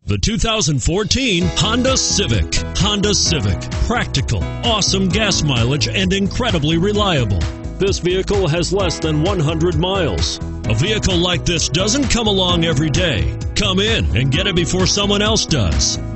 The 2014 Honda Civic. Honda Civic. Practical, awesome gas mileage, and incredibly reliable. This vehicle has less than 100 miles. A vehicle like this doesn't come along every day. Come in and get it before someone else does.